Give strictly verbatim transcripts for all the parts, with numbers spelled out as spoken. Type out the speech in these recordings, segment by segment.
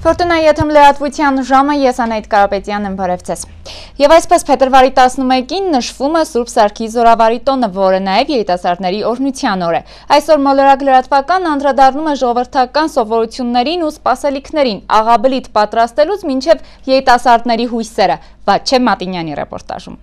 Ֆորտունայի եթերում լրատվության ժամը, ես Անահիտ Կարապետյանն եմ, բարև ձեզ։ Եվ այսպես փետրվարի տասնմեկին նշվում է Սուրբ Սարգիս զորավարի տոնը, որը նաև երիտասարդների օրհնության օր է։ Այսօր մոլորակ լրատվական անդրադառնում է ժողովրդական սովորություններին ու սպասելիքներին, աղաբլիթ պատրաստելուց մինչև երիտասարդների հույսերը։ Վաչե Մատինյանի ռեպորտաժում։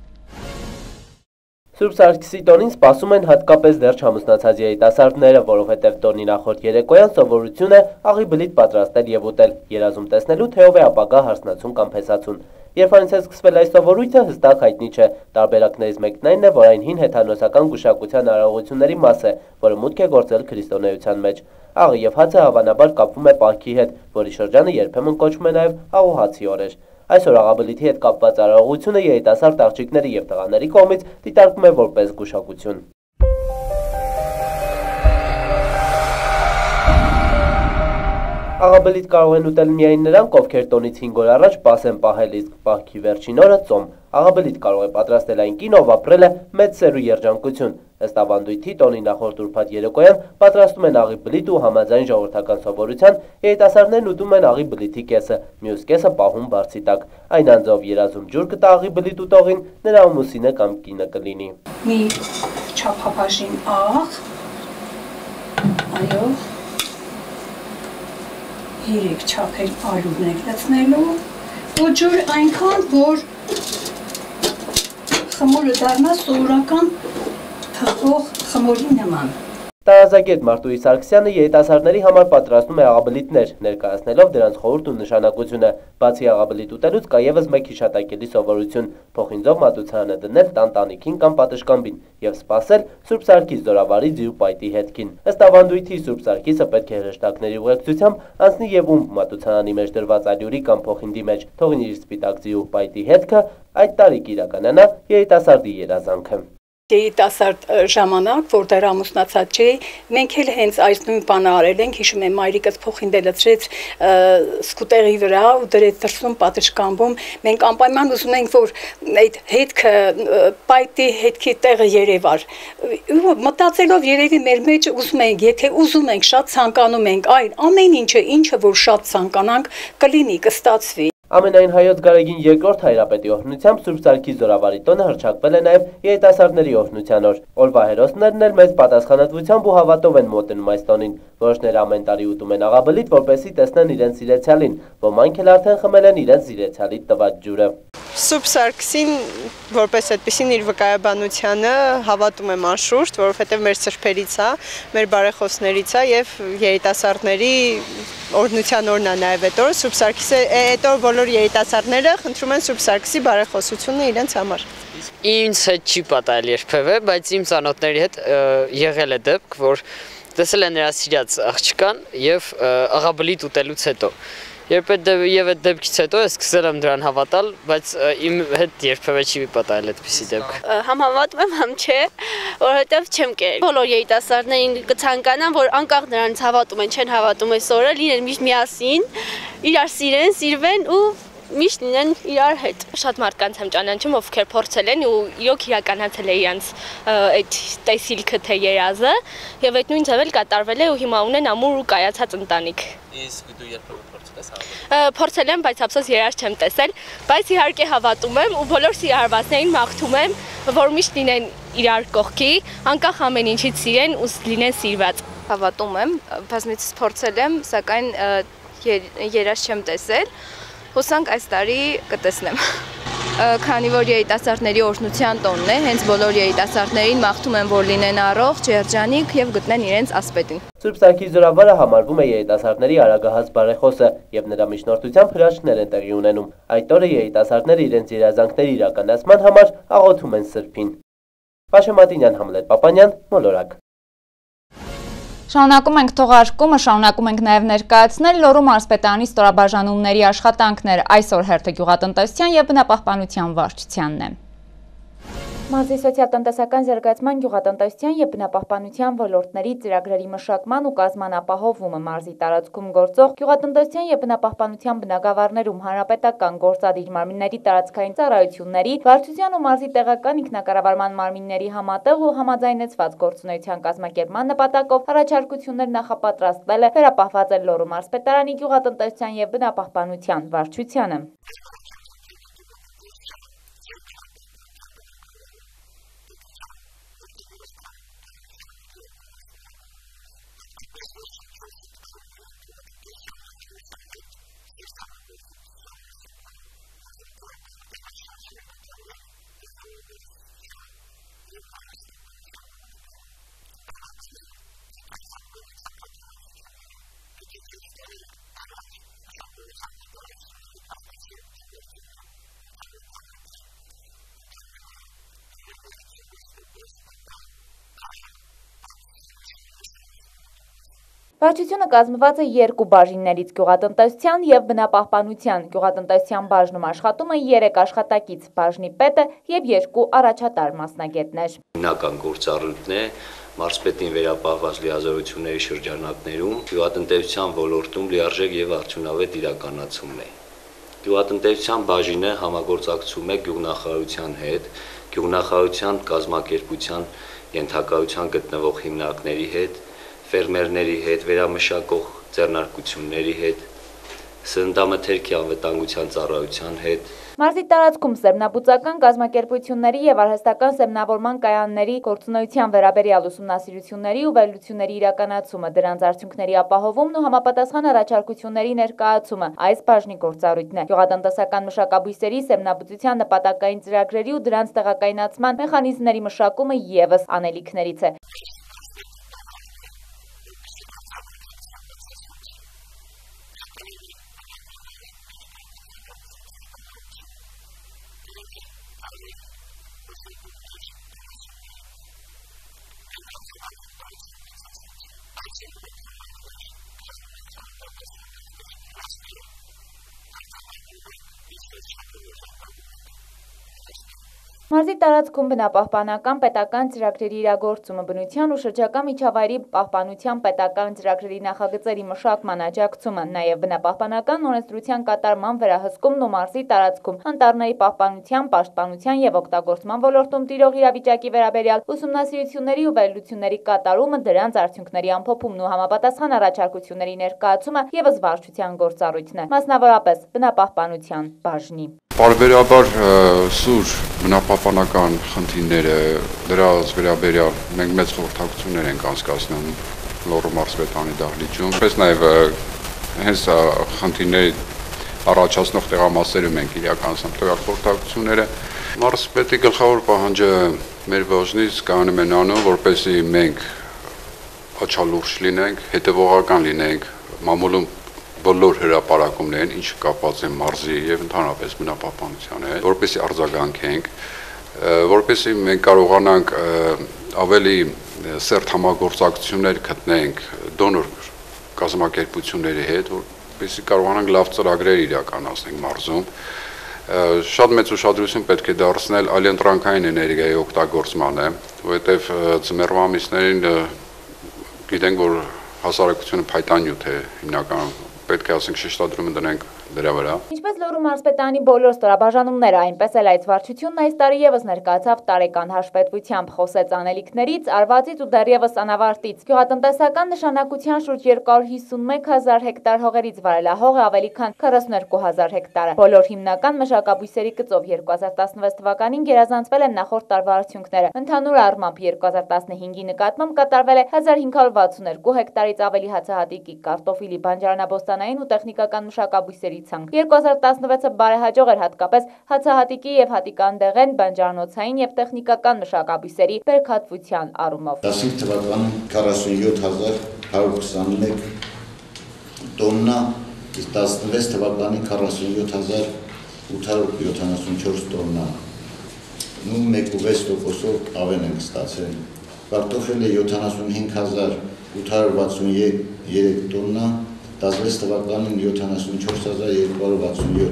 Սուրբ Սարգիսի տոնին սպասում են հատկապես դեռ չամուսնացած երիտասարդները, որովհետև տոնի նախորդ երեկոյան սովորություն է աղի բլիթ պատրաստել և ուտել, երազում տեսնելու թե ով է ապագա հարսնացուն կամ փեսացուն։ Երբ է սկսվել այս սովորույթը, հստակ հայտնի չէ, տարբերակներից մեկն այն է, որ այն հին հեթանոսական գուշակության արարողությունների մաս է, որը մուտք է գործել քրիստոնեության մեջ։ Աղը և հացը հավանաբար կապվում է պահքի հետ, որի շրջանը երբեմն կոչվում է նաև աղոհացի օրեր։ Այսօր աղաբլիթի հետ կապված արարողությունը երիտասարդ աղջիկների և տղաների կողմից դիտարկվում է որպես գուշակություն։ Աղաբլիթ կարող են ուտել միայն նրանք, ովքեր տոնից հինգ օր առաջ պաս են պահել, իսկ պահքի վերջին օրը ծոմ։ Աղաբլիթ կարող է պատրաստել այն կին, ով ապրել է մեծ սեր ու երջանկություն։ Ըստ ավանդույթի տոնի նախորդ ուրբաթ երեկոյան պատրաստում են աղի բլիթ ու համաձայն ժողովրդական սովորության երիտասարդներն ուտում են աղի բլիթի կեսը, մյուս կեսը պահում բարձի տակ։ Այն անձով երազում ջուր կտա աղի բլիթ ուտողին, նրա ամուսինը կամ կինը կլինի։ Մի չափաբաժին աղ, այո, երեք չափեր ալուներ լցնելու ու ջուր այնքան, որ խմորը դառնա սովորական թխող խմորի նման։ Տարազագետ Մարտուհի Սարգսյանը երիտասարդների համար պատրաստում է աղաբլիթներ, ներկայացնելով դրանց խորհուրդ ու նշանակությունը։ Բացի աղաբլիթ ուտելուց կա ևս մեկ հիշատակելի սովորություն՝ փոխինձով մատուցարանը դնել տան տանիքին կամ պատշգամբին և սպասել Սուրբ Սարգիս զորավարի ձիու պայտի հետքին։ Ըստ ավանդույթի Սուրբ Սարգիսը պետք է հրեշտակների ուղեկցությամբ անցնի և ում մատուցարանի մեջ դրված ալյուրի կամ փոխինձի մեջ թողին իր սպիտակ ձիու պայտի հետքը, այդ տարիք իրականանա երիտասարդի երազանքը։ Երիտասարդ ժամանակ, որ դեռ ամուսնացած չէի, մենք էլ հենց այս նույն բանը արել ենք, հիշում եմ մայրիկս փոխինձ լցրեց սկուտերի վրա ու դրեց դրսում պատշգամբում, մենք անպայման ուզում ենք, որ այդ հետքը պայտի հետքի տեղը երևար։ Ու մտածելով երևի մեր մեջ ուզում ենք, եթե ուզում ենք, շատ ցանկանում ենք այն, ամեն ինչը, ինչը որ շատ ցանկանանք, կլինի, կստացվի։ Ամենայն հայոց գարեգին երկրորդ հայրապետի օրհնությամբ Սուրբ Սարգիս զորավարի տոնը հռչակվել է նաև երիտասարդների օրհնության օր։ Օրվա հերոսներն էլ մեծ պատասխանատվությամբ ու հավատով են մոտենում այս տոնին։ Որոշները ամեն տարի ուտում են աղաբլիթ, որպեսզի տեսնեն իրենց սիրեցյալին, ոմանք էլ արդեն խմել են իրենց սիրեցյալի տված ջուրը։ Սուրբ Սարգսին որպես այդպեսին իր վկայաբանությանը հավատում եմ անշուշտ, որովհետև մեր սրբերից է, մեր բարեխոսներից է եւ երիտասարդների օրհնության օրն է նաև այդ օրը։ Սուրբ Սարգիսը այդ օր բոլոր երիտասարդները խնդրում են Սուրբ Սարգսի բարեխոսությունը իրենց համար։ Ինձ հետ չի պատահել երբևէ, բայց իմ ծանոթների հետ եղել է դեպք, որ տեսել են նրա սիրած աղջկան եւ աղաբլիթ ուտելուց հետո։ Երբ եւ այդ դեպքից հետո ես սկսել եմ դրան հավատալ, բայց իմ հետ երբևէ չի պատահել այդպիսի դեպք։ Համ հավատում եմ, համ չէ, որովհետեւ չեմ կերել։ Բոլոր երիտասարդներին կցանկանան, որ անկախ նրանց հավատում են, չեն հավատում այս օրը, լինեն միշտ միասին, իրար սիրեն, սիրվեն ու միշտ լինեն իրար հետ։ Շատ մարդկանց եմ ճանաչում, ովքեր փորձել են ու իրոք իրականացել է իրենց այդ տեսիլքը թե երազը, եւ այդ նույն ձևել կատարվել է ու հիմա ունեն ամուր ու կայացած ընտանիք։ Իսկ դու երբևէ փորձել ես Փորձել եմ, բայց ափսոս երազ չեմ տեսել, բայց իհարկե հավատում եմ ու բոլոր սիրահարվածներին մաղթում եմ, որ միշտ լինեն իրար կողքի, անկախ ամեն ինչից սիրեն ու լինեն սիրված։ Հավատում եմ, բազմիցս փորձել եմ, սակայն երազ չեմ տեսել։ Հուսանք այս տարի կտեսնեմ։ Քանի որ երիտասարդների օրհնության տոնն է, հենց բոլոր երիտասարդներին մաղթում եմ, որ լինեն առողջ, երջանիկ եւ գտնեն իրենց ասպետին։ Սուրբ Սարգիս զորավարը համարվում է երիտասարդների արագահաս բարեխոսը եւ նրա միջնորդությամբ հրաշքներ են տեղի ունենում։ Այդ օրը երիտասարդները իրենց երազանքների իրականացման համար աղոթում են Սրբին։ Վաչե Մատինյան, Համլետ Պապանյան, Մոլորակ։ Շարունակում ենք թողարկումը, շարունակում ենք նաև ներկայացնել Լոռու մարզպետարանի ստորաբաժանումների աշխատանքներ։ Այսօր հերթը գյուղատնտեսության և բնապահպանության վարչությանն է։ Մարզի սոցիալ-տնտեսական զարգացման, գյուղատնտեսության և բնապահպանության ոլորտների ծրագրերի մշակման ու կազման ապահովումը մարզի տարածքում գործող գյուղատնտեսության և բնապահպանության բնագավառներում հանրապետական գործադիր մարմինների տարածքային ծառայությունների, վարչության ու մարզի տեղական ինքնակառավարման մարմինների համատեղ ու համաձայնեցված գործունեության կազմակերպման նպատակով առաջարկություններ նախապատրաստվել է վերապահված Լոռու մարզպետարանի գյուղատնտեսության և բնապահպանության վարչությանը։ Վարչությունը կազմված է երկու բաժիններից՝ գյուղատնտեսության և բնապահպանության։ Գյուղատնտեսության բաժնում աշխատում է երեք աշխատակից, բաժնի պետը և երկու առաջատար մասնագետներ։ Հիմնական գործառույթն է մարզպետին վերապահված լիազորությունների շրջանակներում գյուղատնտեսության ոլորտում լիարժեք և արդյունավետ իրականացումն է։ Գյուղատնտեսության բաժինը համագործակցում է գյուղնախարարության հետ, գյուղնախարարության կազմակերպության ենթակայության գտնվող հիմնարկների հետ, ֆերմերների հետ, վերամշակող ձեռնարկությունների հետ, սննդամթերքի անվտանգության ծառայության հետ։ Մարզի տարածքում սերմնաբուծական կազմակերպությունների և արհեստական սերմնավորման կայանների գործունեության վերաբերյալ ուսումնասիրությունների ու վերլուծությունների իրականացումը, դրանց արդյունքների ապահովումն ու համապատասխան առաջարկությունների ներկայացումը այս բաժնի գործառույթն է։ Գյուղատնտեսական մշակաբույսերի սերմնաբուծության նպատակային ծրագրերի ու դրանց տեղակայնացման մեխանիզմների մշակումը ևս անելիքներից է։ Մարզի տարածքում բնապահպանական պետական ծրագրերի իրագործումը, բնության ու շրջակա միջավայրի պահպանության պետական ծրագրերի նախագծերի մշակման աջակցումը, նաև բնապահպանական օրենսդրության կատարման վերահսկումն ու մարզի տարածքում անտառների պահպանության, պաշտպանության և օգտագործման ոլորտում տիրող իրավիճակի վերաբերյալ ուսումնասիրությունների ու վերլուծությունների կատարումը, դրանց արդյունքների ամփոփումն ու համապատասխան առաջարկությունների ներկայացումը ևս վարչության գործառույթն է, մասնավորապես բնապահպանության բաժնի։ Պարբերաբար սուր բնապահպանական խնդիրները, դրանց վերաբերյալ մենք մեծ խորհրդակցություններ ենք անցկացնում Լոռու մարզպետարանի դահլիճում, ինչպես նաև հենց խնդիրների առաջացնող տեղամասերում ենք իրականացնում տվյալ խորհրդակցությունները։ Մարզպետի գլխավոր պահանջը մեր բաժնից կայանում է նրանում, որպեսզի մենք աչալուրջ լինենք, հետևողական լինենք մամուլում բոլոր հրապարակումներին, ինչը կապված է մարզի եւ ընդհանրապես բնապահպանության հետ, որպեսզի արձագանքենք, որպեսզի մենք կարողանանք ավելի սերտ համագործակցություններ գտնենք դոնոր կազմակերպությունների հետ, որպեսզի կարողանանք լավ ծրագրեր իրականացնենք մարզում։ Շատ մեծ ուշադրություն պետք է դարձնել այլընտրանքային էներգիայի օգտագործմանը, որովհետեւ ձմեռվա ամիսներին գիտենք, որ հասարակությունը փայտանյութ է հիմնականում, պետք է ասենք շեշտադրումը դնենք դրա վրա։ Ինչպես Լոռու մարզպետարանի բոլոր ստորաբաժանումները, այնպես էլ այս վարչությունն այս տարի ևս ներկայացավ տարեկան հաշվետվությամբ, խոսեց անելիքներից, արվածից ու դեռևս անավարտից։ Գյուղատնտեսական նշանակության շուրջ երկու հարյուր հիսունմեկ հազար հեկտար հողերից վարելահողը ավելի քան քառասունուերկու հազար հեկտարը։ Բոլոր հիմնական մշակաբույսերի գծով երկու հազար տասնվեց թվականին գերազանցվել են նախորդ տարվա արդյունքները։ Ընդհանուր առմամբ երկու հազար տասնհինգի նկատմամբ կատարվել է հազար հինգ հարյուր վաթսուներկու հեկտարից ավելի հացահատիկի, կարտոֆիլի, բանջարանաբոստանային ու տեխնիկական մշակաբույսերի ցանկ։ երկու հազար տասնվեցը բարեհաջող էր հատկապես հացահատիկի եւ հատիկանդեղեն, բանջարանոցային եւ տեխնիկական մշակաբույսերի բերքատվության առումով։ տասնհինգ թվականին քառասունյոթ հազար հարյուր քսանմեկ տոննա, իսկ տասնվեց թվականին քառասունյոթ հազար ութ հարյուր յոթանասունչորս տոննա։ Նույն մեկ ու վեց տոկոսով ավեն ենք ստացել։ Կարտոֆիլը յոթանասունհինգ հազար ութ հարյուր վաթսունյերեք տոննա, տասնվեց թվականին յոթանասունչորս հազար երկու հարյուր վաթսունյոթ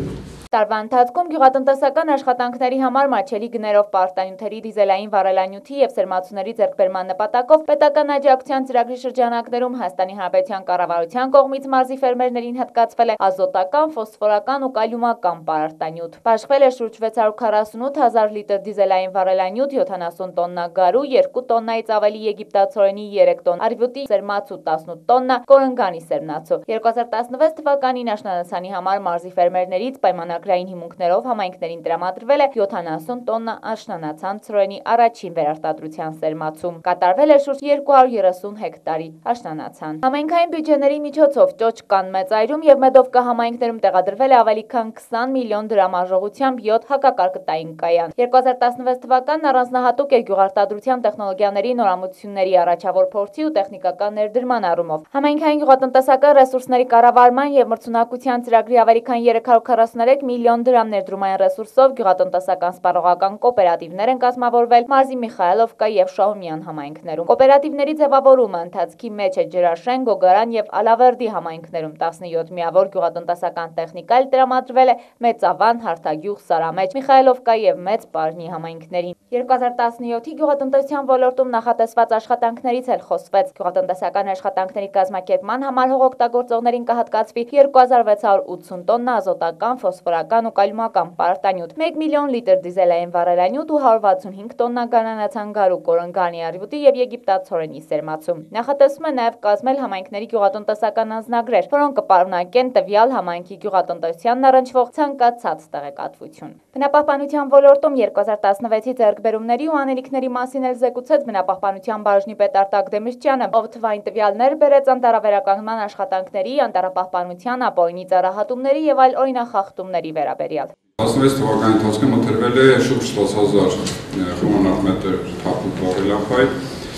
Տարվա ընթացքում գյուղատնտեսական աշխատանքների համար մատչելի գներով պարտանյութերի, դիզելային վառելանյութի և սերմացուների ձեռքբերման նպատակով պետական աջակցության ծրագրի շրջանակներում Հայաստանի Հանրապետության կառավարության կողմից մարզի ֆերմերներին հատկացվել է ազոտական, ֆոսֆորական ու կալիումական պարտանյութ։ Բաշխվել է շուրջ վեց հարյուր քառասունութ հազար լիտր դիզելային վառելանյութ, յոթանասուն տոննա գարու, երկու տոննայից ավելի եգիպտացորենի, երեք տոն արևուտի սերմացու, տասնութ տոննա կորնգանի սերմնացու։ երկու հազար տասնվեց թվականին աշնանացանի համար մարզի ֆերմերներից պայմանագրային հիմունքներով համայնքներին տրամադրվել է յոթանասուն տոննա աշնանացան ցորենի առաջին վերարտադրության սերմացում։ Կատարվել է շուրջ երկու հարյուր երեսուն հեկտարի աշնանացան։ Համայնքային բյուջեների միջոցով Ճոճկան, Մեծայրում և Մեդովկա համայնքներում տեղադրվել է ավելի քան քսան միլիոն դրամ արժողությամբ յոթ հակակարգտային կայան։ երկու հազար տասնվեց թվականն առանձնահատուկ է գյուղարտադրության տեխնոլոգիաների նորամուծությունների առաջավոր փորձի ու տեխնիկական ներդրման առումով։ Համայնքային գյուղատնտեսական ռեսուրսների կառավարման և մրցունակության ծրագրի ավելի քան երեք հարյուր քառասուներեք միլիոն դրամ ներդրումային ռեսուրսով գյուղատնտեսական սպառողական կոոպերատիվներ են կազմավորվել Մարզի Միխայելովկա և Շահումյան համայնքներում։ Կոոպերատիվների ձևավորումը ընթացքի մեջ է Ջրաշեն, Գոգարան և Ալավերդի համայնքներում, տասնյոթ միավոր գյուղատնտեսական տեխնիկա էլ տրամադրվել է Մեծավան, Հարթագյուղ, Սարամեջ, Միխայելովկա և Մեծ Պարնի համայնքներին։ երկու հազար տասնյոթի գյուղատնտեսության ոլորտում նախատեսված աշխատանքներից էլ խոսվեց։ Գյուղատնտեսական աշխատանքների կազմակերպման համար հողօգտագործողներին կհատկացվի երկու հազար վեց հարյուր ութսուն տոննա ազոտական, ֆոսֆորական ու կալիումական պարտանյութ, մեկ միլիոն լիտր դիզելային վառելանյութ ու հարյուր վաթսունհինգ տոննա գարնանացան գարու, կորնգանի արևուտի և եգիպտացորենի սերմացում։ Նախատեսվում է նաև կազմել համայնքների գյուղատնտեսական անձնագրեր, որոնք կպարունակեն տվյալ համայնքի գյուղատնտեսությանն առնչվող ցանկացած տեղեկատվություն։ Բնապահպանության ոլորտում երկու հազար տասնվեցի ձեռքբերումների ու անելիքների մասին էլ զեկուցեց բնապահպանության բաժնի պետ Արտակ Դեմիրճյանը, ով թվային տվյալներ բերեց անտառավերականգնման աշխատանքների, անտառապահպանության, ապօրինի ծառահատումների և այլ օրինախախտումների վերաբերյալ։ տասնվեց թվականի ընթացքում մթերվել է շուրջ տասը հազար խոմանարդ մետր թափուտ վառելափայտ։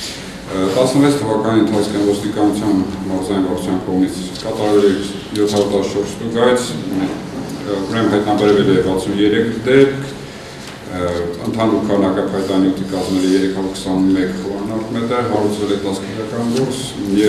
տասնվեց թվականի ընթացքում ոստիկանության մարզային վարչության կողմից կատարվել է յոթ հարյուր տասնչորս ստուգայց, ուրեմն հայտնաբերվել է վաթսունյոթ դեպք, ընդհանուր քանակը փայտանյութի կազմել է երեք հարյուր քսանմեկ խոմանարդ մետր, հարուցվել է տասը քրական գործ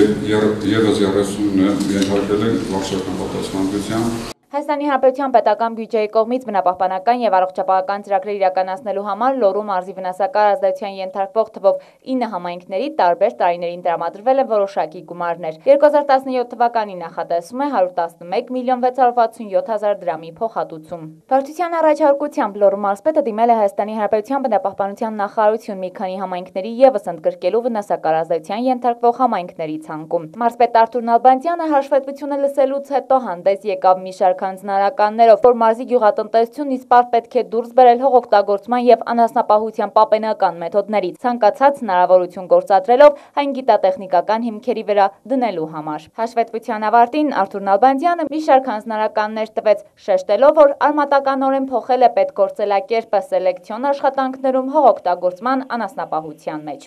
և ևս երեսունը ենթարկվել է վարչական պատասխանատվության։ Հայաստանի Հանրապետության պետական բյուջեի կողմից բնապահպանական և առողջապահական ծրագրեր իրականացնելու համար Լոռու մարզի վնասակար ազդեցության ենթարկվող թվով ինը համայնքների տարբեր տարիներին տրամադրվել են որոշակի գումարներ։ երկու հազար տասնյոթ թվականին նախատեսվում է հարյուր տասնմեկ միլիոն վեց հարյուր վաթսունյոթ հազար դրամի փոխհատուցում։ Վարչության առաջարկությամբ Լոռու մարզպետը դիմել է Հայաստանի Հանրապետության բնապահպանության նախարարություն մի քանի համայնքների ևս ընդգրկելու վնասակար ազդեցության ենթարկվող համայնքների ցանկում։ Մարզպետ Արթուր Նալբանդյանը հաշվետվությունը լսելուց հետո հանդես եկավ մի շարք հանձնարարականներով, որ մարզի գյուղատնտեսությունն իսպառ պետք է դուրս բերել հողօգտագործման և անասնապահության պապենական մեթոդներից, ցանկացած հնարավորություն գործադրելով այն գիտատեխնիկական հիմքերի վրա դնելու համար։ Հաշվետվության ավարտին Արթուր Նալբանդյանը մի շարք հանձնարարականներ տվեց, շեշտելով, որ արմատականորեն փոխել է պետգործելակերպը սելեկցիոն աշխատանքներում հողօգտագործման անասնապահության մեջ։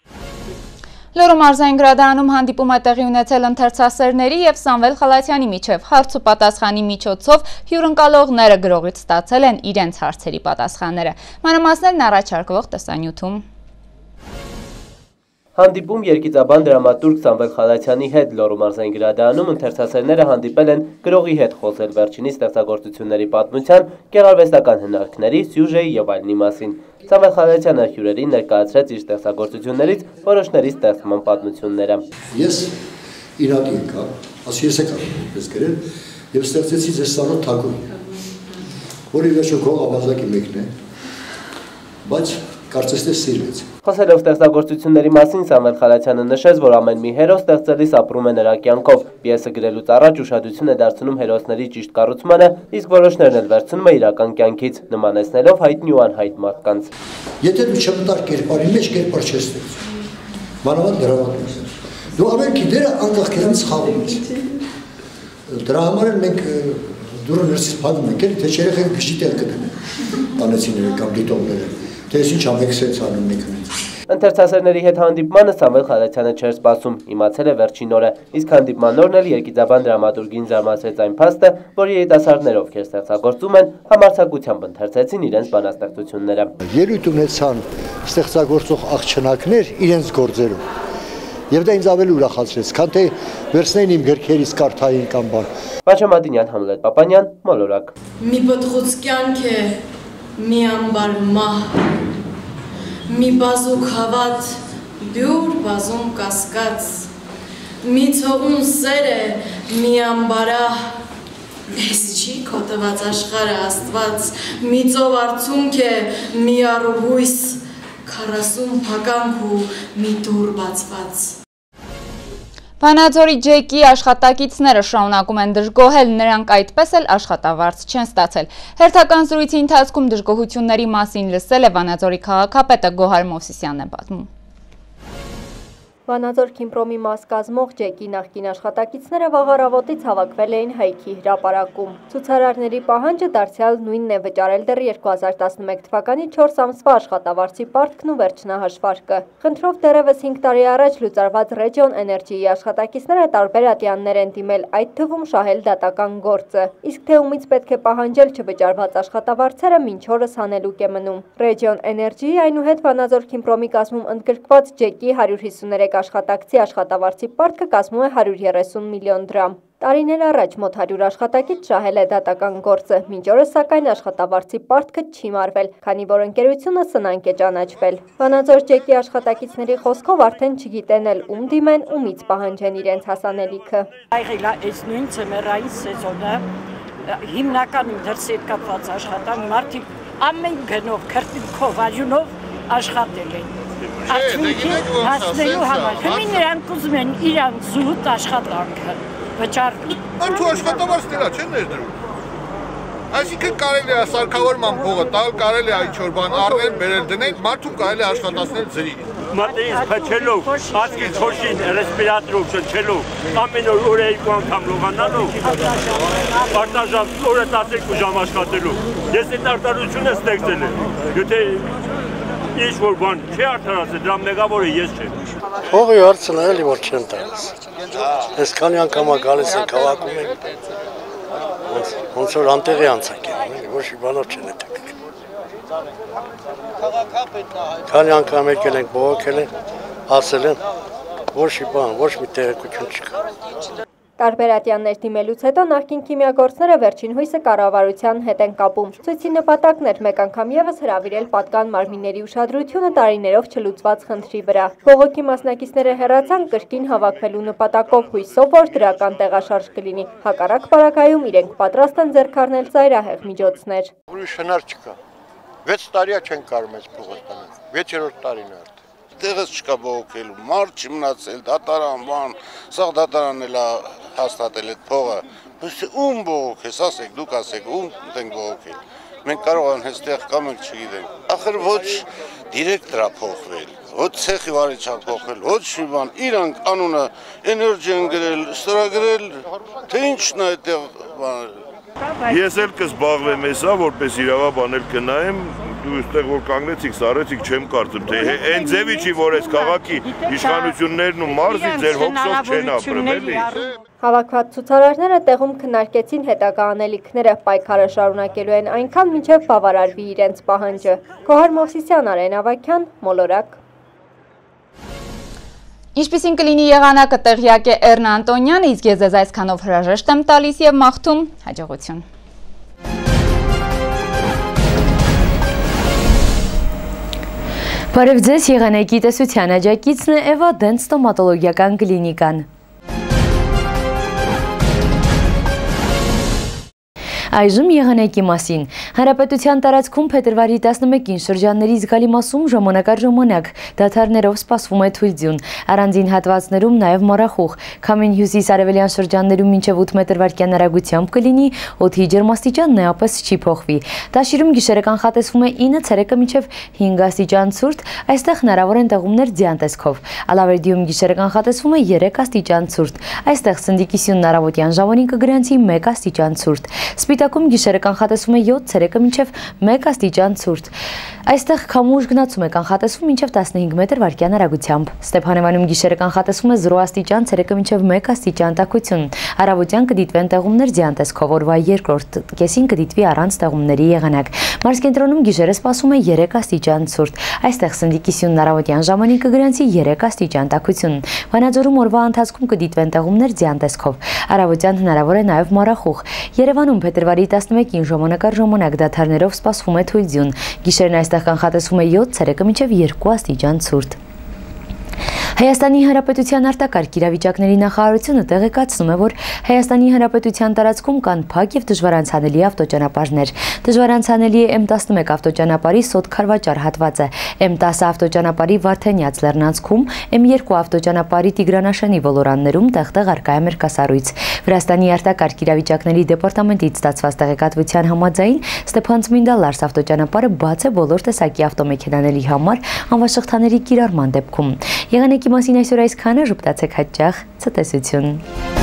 Լոռու մարզային գրադարանում հանդիպում է տեղի ունեցել ընթերցասերների և Սամվել Խալաթյանի միջև։ Հարց ու պատասխանի միջոցով հյուրընկալողները գրողից ստացել են իրենց հարցերի պատասխանները։ Մանրամասներն առաջարկվող տեսանյութում։ Հանդիպում երգիծաբան դրամատուրգ Սամվել Խալաթյանի հետ Լոռու մարզային գրադարանում ընթերցասերները հանդիպել են գրողի հետ խոսել վերջինի ստեղծագործությունների պատմության, գեղարվեստական հնարքների, սյուժեի և այլնի մասին։ Սամվել Խալաթյանը հյուրերին ներկայացրեց իր ստեղծագործություններից որոշների ստեղծման պատմությունները։ Ես Իրաքի եկա, ասի ես եկա պես գրել և ստեղծեցի ձեզ սանոթ թագուհի, որի վերջո քո ավազակի մեկն է, բայց կարծես թե սիրվեց։ Խոսելով ստեղծագործությունների մասին Սամվել Խալաթյանը նշեց, որ ամեն մի հերոս ստեղծելիս ապրում է նրա կյանքով։ Պիեսը գրելուց առաջ ուշադրություն է դարձնում հերոսների ճիշտ կառուցմանը, իսկ որոշներն էլ վերցնում է իրական կյանքից, նմանեցնելով հայտնի ու անհայտ մարդկանց։ Եթե դու չմտար կերպարի մեջ, կերպար չես ստեղծում։ Մանավանդ դրամատուրգ։ Դու ամենքի դերը անկախ քեզանից խաղում ես։ Դրա համար էլ մենք դուրը ներսից փակում ենք, թե երեխեք գժիտել կդնեն, տանեցիները կամ դիտողները, թե ես ինչ ամեքսեց անում մեքանից։ Ընթերցասերների հետ հանդիպմանը Սամվել Խալաթյանը չէր սպասում, իմացել է վերջին օրը, իսկ հանդիպման օրն էլ երգիծաբան դրամատուրգին զարմացրեց այն փաստը, որ երիտասարդները, ովքեր ստեղծագործում են, համարձակությամբ ընթերցեցին իրենց բանաստեղծությունները։ Ելույթ ունեցան ստեղծագործող աղջնակներ իրենց գործերում Եվ դա ինձ ավելի ուրախացրեց, քան թե վերցնեին իմ գրքերից կարդային կամ բան։ Վաչա Մադինյան, Համլետ Պապանյան, Մոլորակ։ Մի պտղուց կյանք է, մի ամբար մահ, մի բազուկ հավատ, բյուր բազում կասկած, մի ցողուն սեր է, մի ամբարահ, ես չի կոտված աշխարը աստված, մի ծով արցունք է, մի առուհույս, քառասուն փականք ու մի դուռ բացված։ Վանաձորի ջեկի աշխատակիցները շարունակում են դժգոհել, նրանք այդպես էլ աշխատավարձ չեն ստացել։ Հերթական զրույցի ընթացքում դժգոհությունների մասին լսել է Վանաձորի քաղաքապետը Գոհար Մովսիսյանն է պատմում։ Վանաձոր Քիմպրոմի մաս կազմող ջեկի նախկին աշխատակիցները վաղ առավոտից հավաքվել էին հայքի հրապարակում։ Ցուցարարների պահանջը դարձյալ նույնն է վճարել դեռ երկու հազար տասնմեկ թվականի չորս ամսվա աշխատավարձի պարտքն ու վերջնահաշվարկը։ Խնդրով դեռևս հինգ տարի առաջ լուծարված Region Energy-ի աշխատակիցները տարբեր ատյաններ են դիմել, այդ թվում շահել դատական գործը։ Իսկ թե ումից պետք է պահանջել չվճարված աշխատավարձերը մինչ օրս հանելուկ է մնում։ Region Energy-ի այնուհետ Վանաձոր Քիմպրոմի կազմում ընդգրկված ջեկի հարյուր հիսուներեք աշխատակցի աշխատավարձի պարտքը կազմում է հարյուր երեսուն միլիոն դրամ։ Տարիներ առաջ մոտ հարյուր աշխատակից շահել է դատական գործը, մինչ օրս սակայն աշխատավարձի պարտքը չի մարվել, քանի որ ընկերությունը սնանկ է ճանաչվել։ Վանաձոր ջեկի աշխատակիցների խոսքով արդեն չգիտեն էլ ում դիմեն, ումից պահանջեն իրենց հասանելիքը։ Եղել է այս նույն ցեմերային սեզոնը, հիմնականում դրսի հետ կապված աշխատան մարդիկ ամեն գնով, քրտինքով, արյունով աշխատել են։ Արդյունքի հասնելու համար, հիմի նրանք ուզում են իրանք զուտ աշխատանքը վճարել։ Մարդու աշխատավարձ դրա չեն ներդրում։ Այսինքն կարելի է սարքավորման փողը տալ, կարելի է ինչ-որ բան առնել, բերել դնել, մարդուն կարելի է աշխատացնել ձրի։ Մատերից փչելով, ասկի չոշին, ռեսպիրատորով շնչելով, ամեն օր օրը երկու անգամ լողանալով, արտաժամ օրը տասներկու ժամ աշխատելով։ Ես այդ արտարությունը ստեղծել եմ, եթե ինչ որ բան չի արդարացել, դրա մեղավորը ես չեմ։ Փողի հարցն է էլի որ չեն տալիս։ Այսքանի անգամ գալիս են քաղաքում են։ Ոնց որ անտեղի անցակ են, ոչ մի բանով չեն հետաքրքրում։ Քանի անգամ եկել ենք, բողոքել են, ասել են, ոչ մի բան, ոչ մի տեղեկություն չկա։ Տարբեր ատյաններ դիմելուց հետո նախկին քիմիագործները վերջին հույսը կառավարության հետ են կապում։ Ցույցի նպատակն էր մեկ անգամ ևս հրավիրել պատկան մարմինների ուշադրությունը տարիներով չլուծված խնդրի վրա։ Բողոքի մասնակիցները հեռացան կրկին հավաքվելու նպատակով, հույսով, որ դրական տեղաշարժ կլինի։ Հակառակ պարագայում իրենք պատրաստ են ձեռք առնել ծայրահեղ միջոցներ։ Ուրիշ հնար չկա։ վեց տարիա չեն կարող մեզ փողը ստանալ։ վեցերորդ տարին է։ Տեղս չկա բողոքելու, մարդ չի մնացել, դատարան, բան, սաղ դատարանն էլ հաստատել այդ փողը, բայց ում բողոքես, ասեք, դուք ասեք, ում ենք բողոքել, մենք կարող են հստեղ կամ ենք չգիտենք, ախր ոչ դիրեկտորա փոխվել, ոչ ցեխի վարիչա փոխվել, ոչ մի բան, իրանք անունը էներգի են գրել, ստորագրել, թե ինչն է այդտեղ բաները։ Ես էլ կզբաղվեմ հեսա, որպես իրավաբան էլ կնայեմ, դու այստեղ որ կանգնեցիք, սարեցիք, չեմ կարծում, թե այն ձևի չի, որ այս քաղաքի իշխանություններն ու մարզի ձեր հոգսով չեն ապրում, էլի։ Հավաքված ցուցարարները տեղում քննարկեցին հետագա անելիքները, պայքարը շարունակելու են այնքան, մինչև բավարարվի իրենց պահանջը։ Գոհար Մովսիսյան, Արեն Ավագյան, Մոլորակ։ Ինչպիսին կլինի եղանակը տեղյակ է Էռնա Անտոնյանը, իսկ ես ձեզ այսքանով հրաժեշտ եմ տալիս և մաղթում հաջողություն։ Բարև ձեզ, եղանակի տեսության աջակիցն է Էվա Դենտ ստոմատոլոգիական կլինիկան։ Այժմ եղանակի մասին։ Հանրապետության տարածքում փետրվարի տասնմեկին շրջանների զգալի մասում ժամանակ առ ժամանակ դադարներով սպասվում է թույլ ձյուն, առանձին հատվածներում նաև մառախուղ, քամին հյուսիս-արևելյան շրջաններում մինչև ութ մետր վայրկյան արագությամբ կլինի, օդի ջերմաստիճանն էապես չի փոխվի։ Դաշիրում գիշերը կանխատեսվում է ինը, ցերեկը մինչև հինգ աստիճան ցուրտ, այստեղ հնարավոր են տեղումներ ձյան տեսքով։ Ալավերդիում գիշերը կանխատեսվում է երեք աստիճան ցուրտ, այստեղ սնդիկի սյունն առավոտյան ժամանին կգրանցի մեկ աստիճան ցուրտ։ Սպիտակում գիշերը կանխատեսվում է յոթ, ցերեկը մինչև մեկ աստիճան ցուրտ։ Այստեղ քամուշ գնացում է կանխատեսվում մինչև տասնհինգ մետր վարկյան արագությամբ։ Ստեփանևանում գիշերը կանխատեսվում է զրո աստիճան, ցերեկը մինչև մեկ աստիճան տաքություն։ Առավոտյան կդիտվեն տեղումներ ձյան տեսքով, օրվա երկրորդ կեսին կդիտվի առանց տեղումների եղանակ։ Մարզկենտրոնում գիշերը սպասվում է երեք աստիճան ցուրտ։ Այստեղ սնդի կիսյունն առավոտյան ժամանին կգրանցի երեք աստիճան տաքություն։ Վանաձորում օրվա ընթացքում կդիտվեն տեղումներ ձյան տեսքով։ Առավոտյան հնարավոր է նաև մառախուղ։ Երևանում փետրվարի տասնմեկին ժամանակ առ ժամանակ դադարներով սպասվում է թույլ ձյուն։ Գիշերն այստեղ կանխատեսվում է յոթ, ցերեկը մինչև երկու աստիճան ցուրտ։ Հայաստանի Հանրապետության արտակարգ իրավիճակների նախարարությունը տեղեկացնում է, որ Հայաստանի Հանրապետության տարածքում կան փակ եւ դժվարանցանելի ավտոճանապարհներ։ Դժվարանցանելի է էմ տասնմեկ ավտոճանապարհի Սոտ-Խարվաճար հատվածը, էմ տասը ավտոճանապարհի Վարդենյաց լեռնանցքում, էմ երկու ավտոճանապարհի Տիգրանաշենի ոլորաններում տեղտեղ արկա է մերկասառույց։ Վրաստանի արտակարգ իրավիճակների դեպարտամենտից ստացված տեղեկատվության համաձայն Ստեփան-Ծմինդա Լարս ավտոճանապարհը բաց է բոլոր տեսակի ավտոմեքենաների համար անվաշղթաների կիրառման դեպքում։ Եղանակի մասին այսօր այսքանը, ժպտացեք հաճախ, ցտեսություն։